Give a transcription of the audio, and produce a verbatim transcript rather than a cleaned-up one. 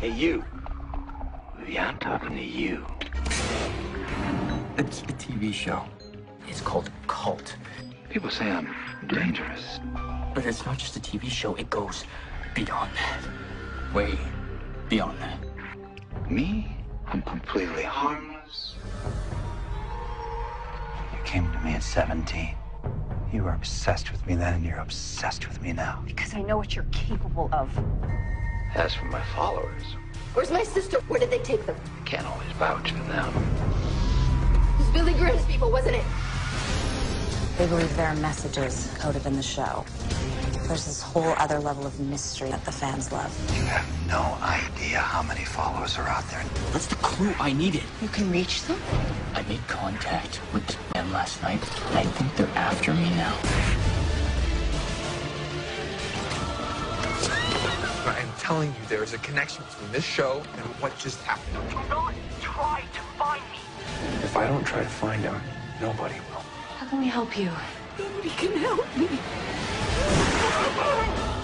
Hey, you. Yeah, I'm talking to you. It's a T V show. It's called Cult. People say I'm dangerous. But it's not just a T V show. It goes beyond that. Way beyond that. Me? I'm completely harmless. You came to me at seventeen. You were obsessed with me then, and you're obsessed with me now. Because I know what you're capable of. As for my followers, Where's my sister? Where did they take them? I can't always vouch for them. It was Billy Grimm's people, wasn't it? They believe there are messages coded in the show. There's this whole other level of mystery that the fans love. You have no idea how many followers are out there. That's the clue I needed. You can reach them? I made contact with this man last night. I think they're after me now. I am telling you, there is a connection between this show and what just happened. Do not try to find me. If I don't try to find him, nobody will. How can we help you? Nobody can help me.